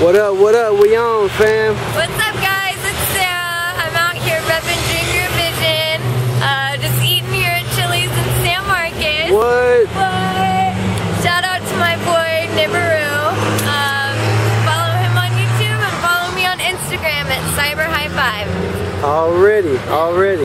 What up, we on, fam? What's up, guys? It's Sarah. I'm out here repping Junior Vision. Just eating here at Chili's in San Marcos. What? Shout out to my boy, Nibiru. Follow him on YouTube and follow me on Instagram at CyberHi5. Already.